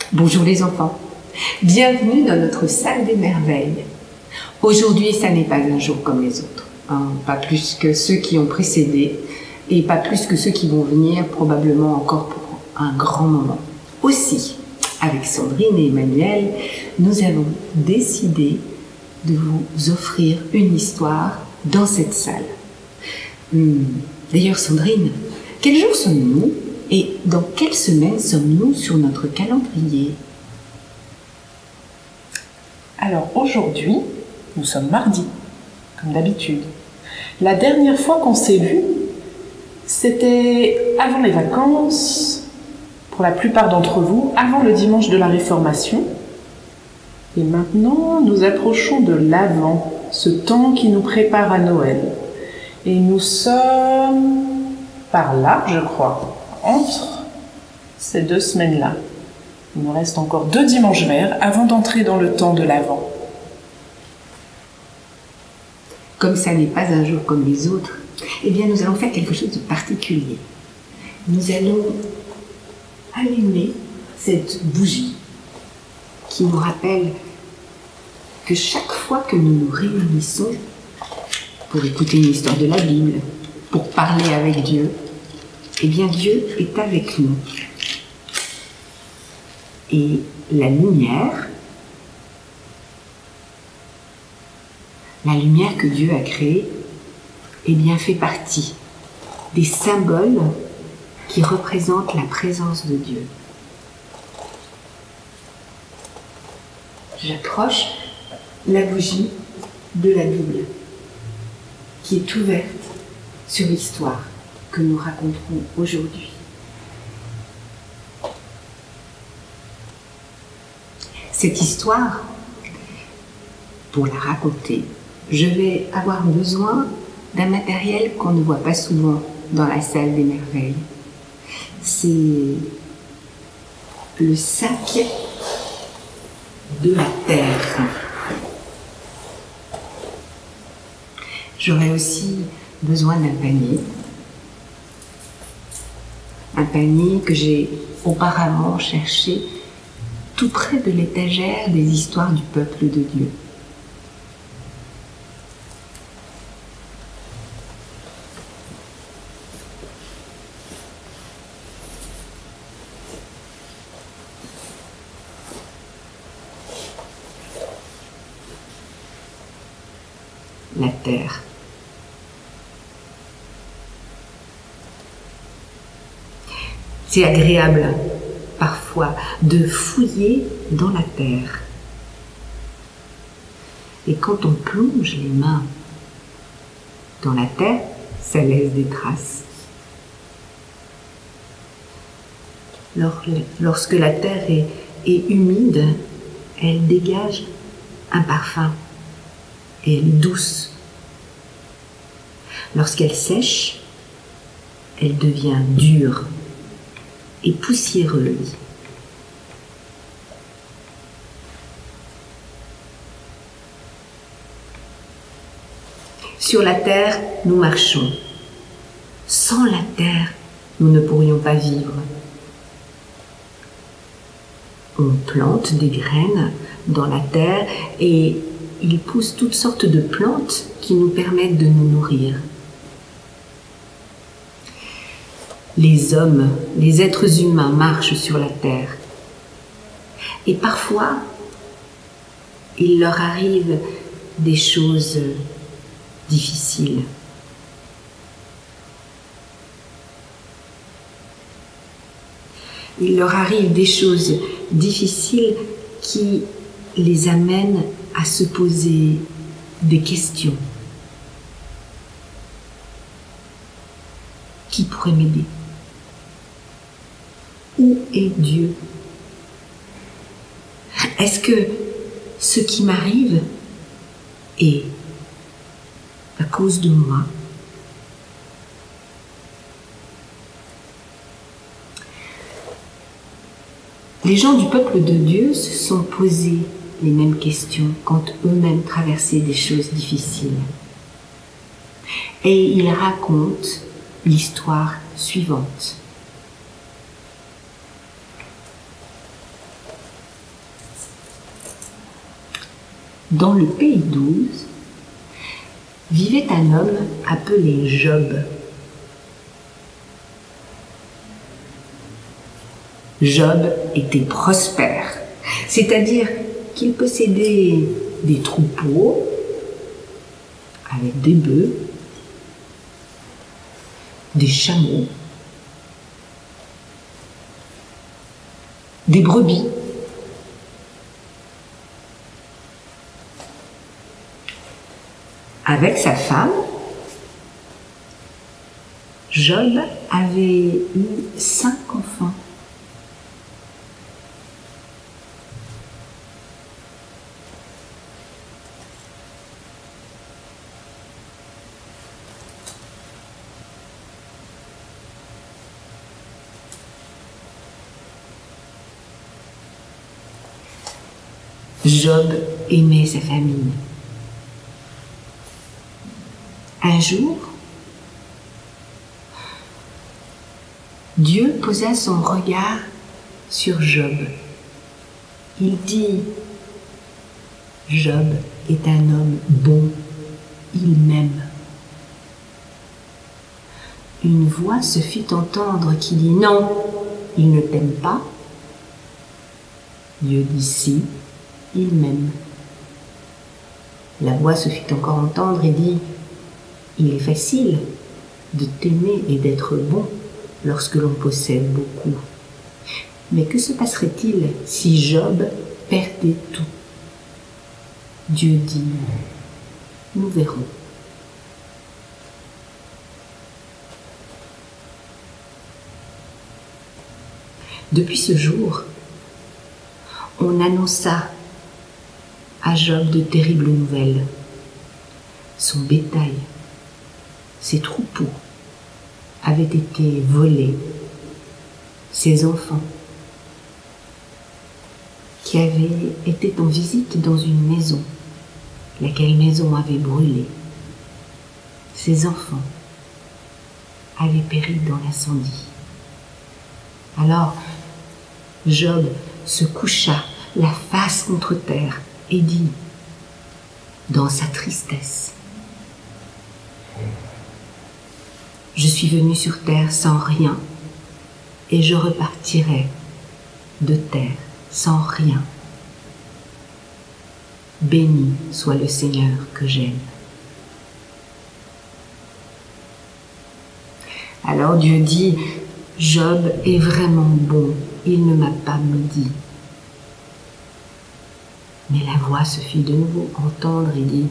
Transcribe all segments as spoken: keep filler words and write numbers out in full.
Bonjour les enfants, bienvenue dans notre salle des merveilles. Aujourd'hui, ça n'est pas un jour comme les autres, hein, pas plus que ceux qui ont précédé et pas plus que ceux qui vont venir probablement encore pour un grand moment. Aussi, avec Sandrine et Emmanuel, nous avons décidé de vous offrir une histoire dans cette salle. Hum, D'ailleurs Sandrine, quel jour sommes-nous et dans quelle semaine sommes-nous sur notre calendrier? Alors aujourd'hui, nous sommes mardi, comme d'habitude. La dernière fois qu'on s'est vu, c'était avant les vacances, pour la plupart d'entre vous, avant le dimanche de la Réformation. Et maintenant, nous approchons de l'Avent, ce temps qui nous prépare à Noël. Et nous sommes par là, je crois, entre ces deux semaines-là. Il nous reste encore deux dimanches verts avant d'entrer dans le temps de l'Avent. Comme ça n'est pas un jour comme les autres, eh bien nous allons faire quelque chose de particulier. Nous allons allumer cette bougie qui nous rappelle que chaque fois que nous nous réunissons pour écouter une histoire de la Bible, pour parler avec Dieu, eh bien Dieu est avec nous. Et la lumière, la lumière que Dieu a créée, eh bien fait partie des symboles qui représentent la présence de Dieu. J'approche la bougie de la Bible qui est ouverte sur l'histoire que nous raconterons aujourd'hui. Cette histoire, pour la raconter, je vais avoir besoin d'un matériel qu'on ne voit pas souvent dans la salle des merveilles. C'est le sac de la terre. J'aurai aussi besoin d'un panier. Un panier que j'ai auparavant cherché tout près de l'étagère des histoires du peuple de Dieu. La terre. C'est agréable parfois de fouiller dans la terre. Et quand on plonge les mains dans la terre, ça laisse des traces. Lorsque la terre est, est humide, elle dégage un parfum et elle est douce. Lorsqu'elle sèche, elle devient dure et poussiéreuse. Sur la terre, nous marchons. Sans la terre, nous ne pourrions pas vivre. On plante des graines dans la terre et il pousse toutes sortes de plantes qui nous permettent de nous nourrir. Les hommes, les êtres humains marchent sur la terre. Et parfois, il leur arrive des choses difficiles. Il leur arrive des choses difficiles qui les amènent à se poser des questions. Qui pourrait m'aider? Où est Dieu? Est-ce que ce qui m'arrive est à cause de moi? Les gens du peuple de Dieu se sont posés les mêmes questions quand eux-mêmes traversaient des choses difficiles. Et ils racontent l'histoire suivante. Dans le pays d'Ouz vivait un homme appelé Job. Job était prospère, c'est-à-dire qu'il possédait des troupeaux avec des bœufs, des chameaux, des brebis. Avec sa femme, Job avait eu cinq enfants. Job aimait sa famille. Un jour, Dieu posa son regard sur Job. Il dit, « Job est un homme bon, il m'aime. » Une voix se fit entendre qui dit, « Non, il ne t'aime pas. » Dieu dit, « Si, il m'aime. » La voix se fit encore entendre et dit, « Il est facile de t'aimer et d'être bon lorsque l'on possède beaucoup. Mais que se passerait-il si Job perdait tout ?» Dieu dit, « Nous verrons. » Depuis ce jour, on annonça à Job de terribles nouvelles. Son bétail, ses troupeaux avaient été volés. Ses enfants, qui avaient été en visite dans une maison, laquelle maison avait brûlé. Ses enfants avaient péri dans l'incendie. Alors, Job se coucha la face contre terre et dit, dans sa tristesse, « Je suis venu sur terre sans rien, et je repartirai de terre sans rien. Béni soit le Seigneur que j'aime. » Alors Dieu dit, « Job est vraiment bon, il ne m'a pas maudit. » Mais la voix se fit de nouveau entendre et dit,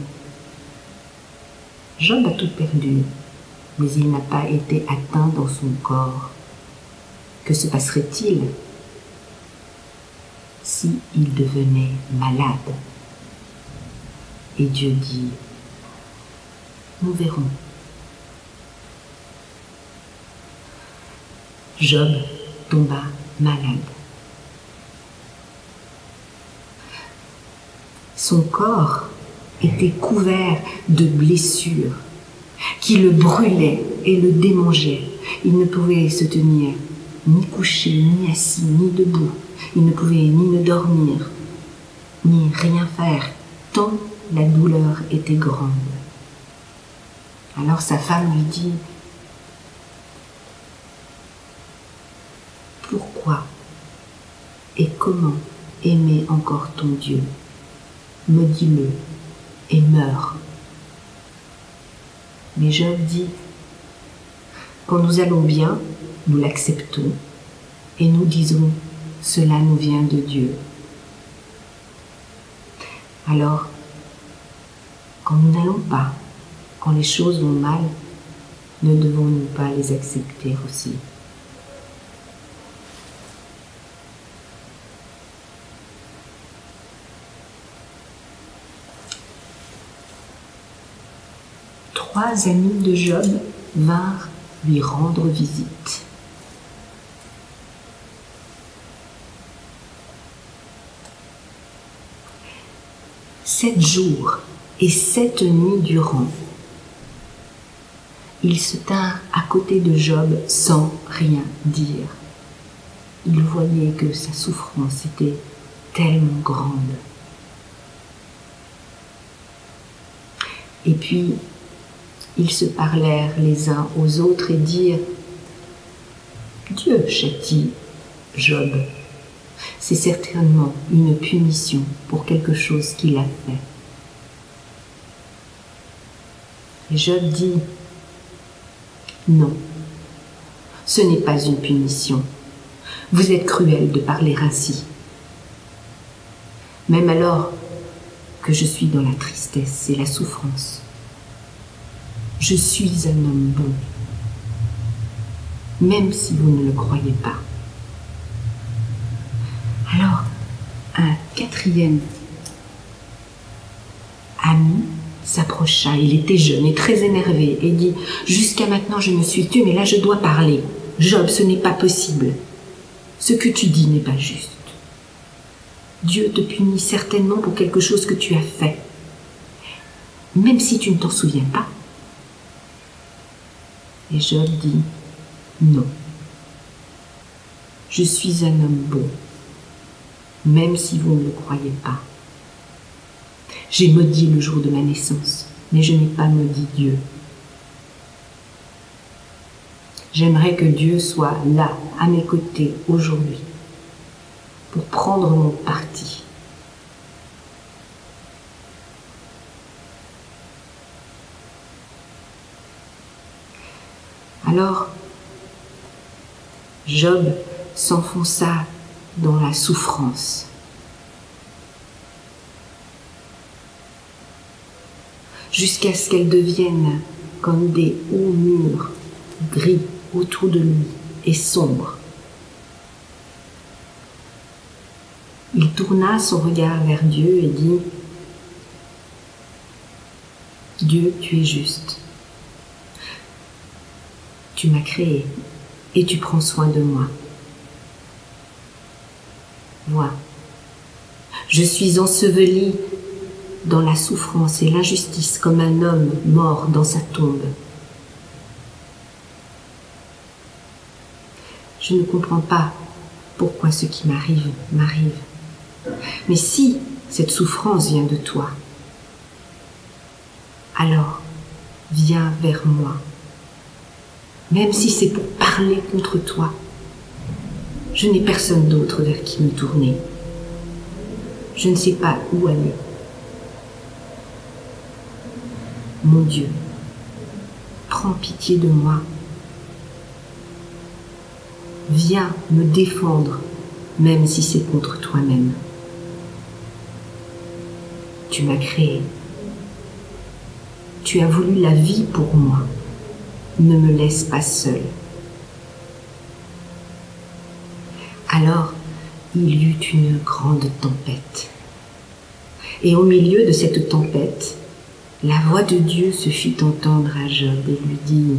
« Job a tout perdu, mais il n'a pas été atteint dans son corps. Que se passerait-il si il devenait malade ?» Et Dieu dit, « Nous verrons. » Job tomba malade. Son corps était couvert de blessures qui le brûlaient et le démangeaient. Il ne pouvait se tenir ni couché, ni assis, ni debout. Il ne pouvait ni ne dormir, ni rien faire, tant la douleur était grande. Alors sa femme lui dit, « Pourquoi et comment aimer encore ton Dieu? Maudis-le et meurs. » Mais Job dit, « Quand nous allons bien, nous l'acceptons et nous disons, cela nous vient de Dieu. Alors, quand nous n'allons pas, quand les choses vont mal, ne devons-nous pas les accepter aussi ? » Trois amis de Job vinrent lui rendre visite. Sept jours et sept nuits durant, ils se tinrent à côté de Job sans rien dire. Ils voyaient que sa souffrance était tellement grande. Et puis, ils se parlèrent les uns aux autres et dirent « Dieu châtie Job. C'est certainement une punition pour quelque chose qu'il a fait. » Et Job dit « Non, ce n'est pas une punition. Vous êtes cruel de parler ainsi. Même alors que je suis dans la tristesse et la souffrance, je suis un homme bon, même si vous ne le croyez pas. » Alors, un quatrième ami s'approcha. Il était jeune et très énervé et dit « Jusqu'à maintenant, je me suis tue, mais là, je dois parler. Job, ce n'est pas possible. Ce que tu dis n'est pas juste. Dieu te punit certainement pour quelque chose que tu as fait, même si tu ne t'en souviens pas. » Et Job dit « Non, je suis un homme bon, même si vous ne le croyez pas. J'ai maudit le jour de ma naissance, mais je n'ai pas maudit Dieu. J'aimerais que Dieu soit là, à mes côtés, aujourd'hui, pour prendre mon parti. » Alors, Job s'enfonça dans la souffrance. Jusqu'à ce qu'elle devienne comme des hauts murs gris autour de lui et sombres. Il tourna son regard vers Dieu et dit « Dieu, tu es juste. Tu m'as créé et tu prends soin de moi. Vois, je suis enseveli dans la souffrance et l'injustice comme un homme mort dans sa tombe. Je ne comprends pas pourquoi ce qui m'arrive m'arrive. Mais si cette souffrance vient de toi, alors viens vers moi. Même si c'est pour parler contre toi, je n'ai personne d'autre vers qui me tourner. Je ne sais pas où aller. Mon Dieu, prends pitié de moi. Viens me défendre, même si c'est contre toi-même. Tu m'as créé. Tu as voulu la vie pour moi. Ne me laisse pas seule. Alors, il y eut une grande tempête. Et au milieu de cette tempête, la voix de Dieu se fit entendre à Job et lui dit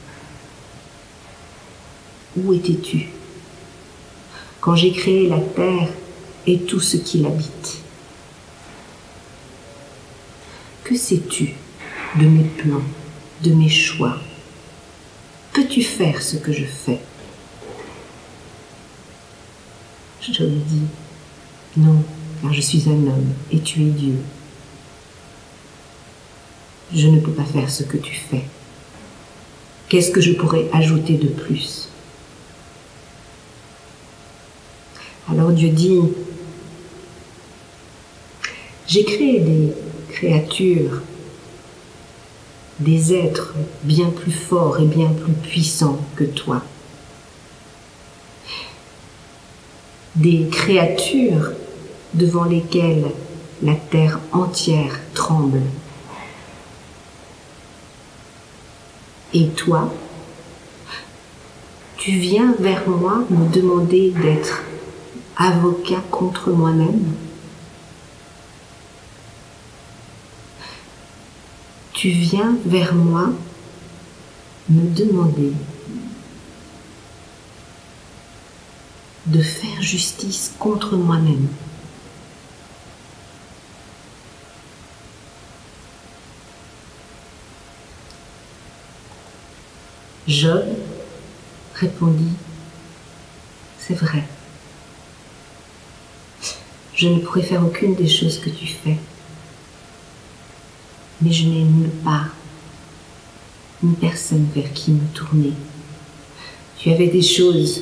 « Où étais-tu quand j'ai créé la terre et tout ce qui l'habite? Que sais-tu de mes plans, de mes choix? Peux-tu faire ce que je fais ?» Job dit « Non, car je suis un homme et tu es Dieu. Je ne peux pas faire ce que tu fais. Qu'est-ce que je pourrais ajouter de plus ?» Alors Dieu dit « J'ai créé des créatures, des êtres bien plus forts et bien plus puissants que toi. Des créatures devant lesquelles la terre entière tremble. Et toi, tu viens vers moi me demander d'être avocat contre moi-même? Tu viens vers moi me demander de faire justice contre moi-même. Job répondit, c'est vrai. Je ne pourrais faire aucune des choses que tu fais. mais je n'ai nulle part, ni personne vers qui me tourner. Tu avais des choses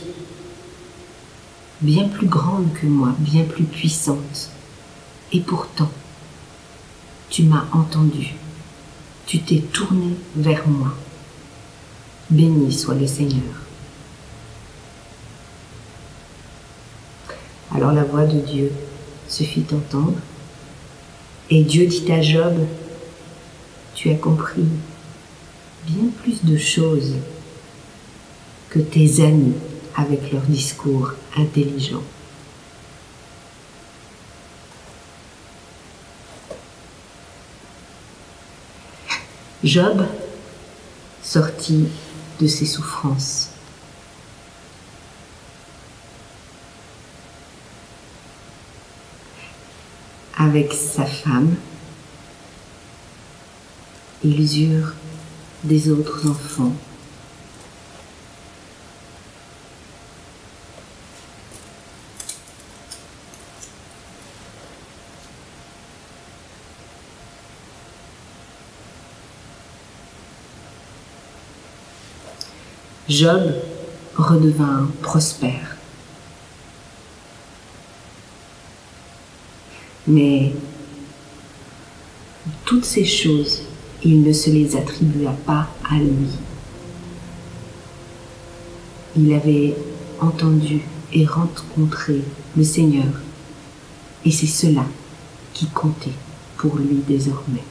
bien plus grandes que moi, bien plus puissantes. Et pourtant, tu m'as entendu. Tu t'es tourné vers moi. Béni soit le Seigneur. Alors la voix de Dieu se fit entendre, et Dieu dit à Job, tu as compris bien plus de choses que tes amis avec leurs discours intelligents. Job sortit de ses souffrances. Avec sa femme, ils eurent des autres enfants. Job redevint prospère. Mais toutes ces choses, il ne se les attribua pas à lui. Il avait entendu et rencontré le Seigneur, et c'est cela qui comptait pour lui désormais.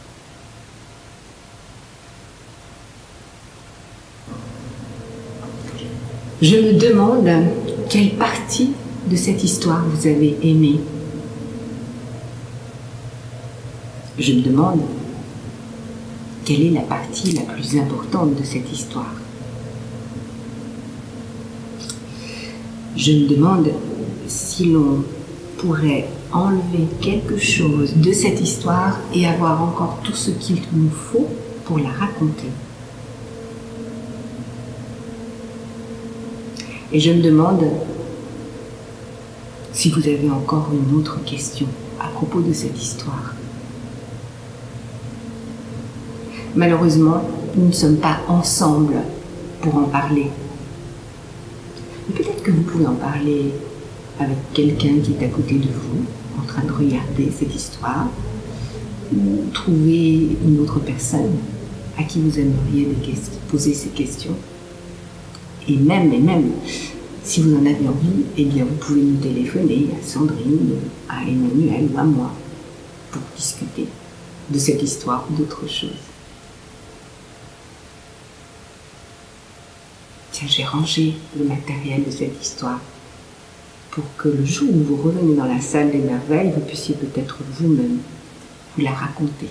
Je me demande quelle partie de cette histoire vous avez aimée. Je me demande quelle est la partie la plus importante de cette histoire. Je me demande si l'on pourrait enlever quelque chose de cette histoire et avoir encore tout ce qu'il nous faut pour la raconter. Et je me demande si vous avez encore une autre question à propos de cette histoire. Malheureusement, nous ne sommes pas ensemble pour en parler. Mais peut-être que vous pouvez en parler avec quelqu'un qui est à côté de vous, en train de regarder cette histoire, ou trouver une autre personne à qui vous aimeriez poser ces questions. Et même, et même, si vous en avez envie, eh bien, vous pouvez nous téléphoner à Sandrine, à Emmanuel ou à moi pour discuter de cette histoire ou d'autre chose. Tiens, j'ai rangé le matériel de cette histoire pour que le jour où vous revenez dans la salle des merveilles, vous puissiez peut-être vous-même vous la raconter.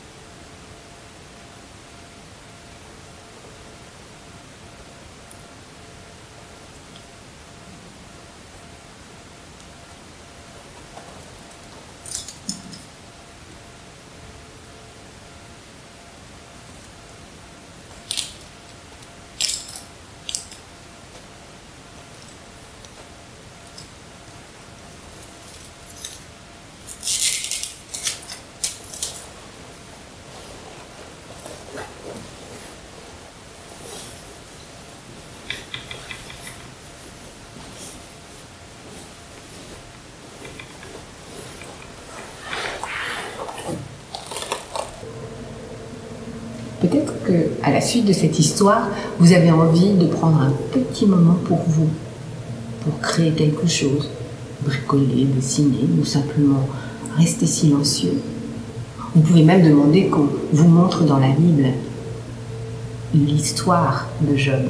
Peut-être qu'à la suite de cette histoire, vous avez envie de prendre un petit moment pour vous, pour créer quelque chose, bricoler, dessiner, ou simplement rester silencieux. Vous pouvez même demander qu'on vous montre dans la Bible l'histoire de Job.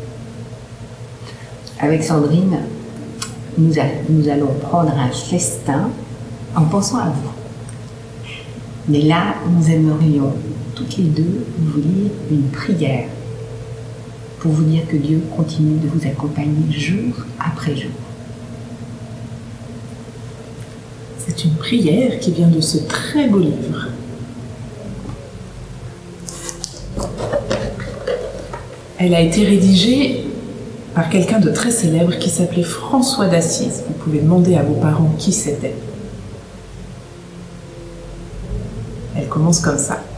Avec Sandrine, nous, a, nous allons prendre un festin en pensant à vous. Mais là, nous aimerions toutes les deux vous lire une prière pour vous dire que Dieu continue de vous accompagner jour après jour. C'est une prière qui vient de ce très beau livre. Elle a été rédigée par quelqu'un de très célèbre qui s'appelait François d'Assise. Vous pouvez demander à vos parents qui c'était. Elle commence comme ça.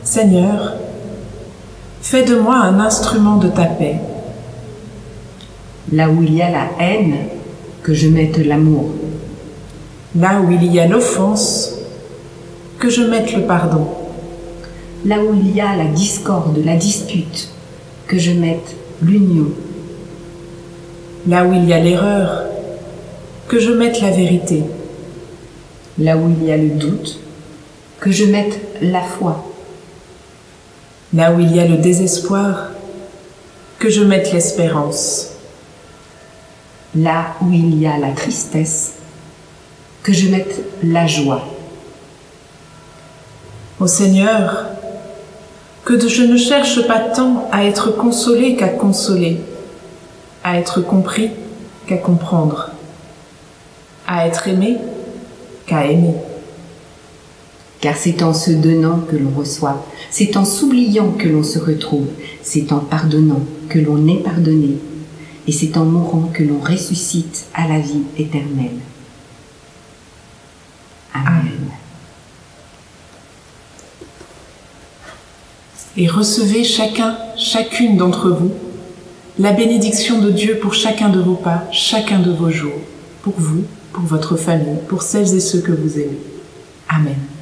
Seigneur, fais de moi un instrument de ta paix. Là où il y a la haine, que je mette l'amour. Là où il y a l'offense, que je mette le pardon. Là où il y a la discorde, la dispute, que je mette l'union. Là où il y a l'erreur, que je mette la vérité. Là où il y a le doute, que je mette la foi. Là où il y a le désespoir, que je mette l'espérance. Là où il y a la tristesse, que je mette la joie. Ô Seigneur, que je ne cherche pas tant à être consolé qu'à consoler, à être compris qu'à comprendre, à être aimé qu'à aimer. Car c'est en se donnant que l'on reçoit, c'est en s'oubliant que l'on se retrouve, c'est en pardonnant que l'on est pardonné, et c'est en mourant que l'on ressuscite à la vie éternelle. Amen. Et recevez chacun, chacune d'entre vous, la bénédiction de Dieu pour chacun de vos pas, chacun de vos jours, pour vous, pour votre famille, pour celles et ceux que vous aimez. Amen.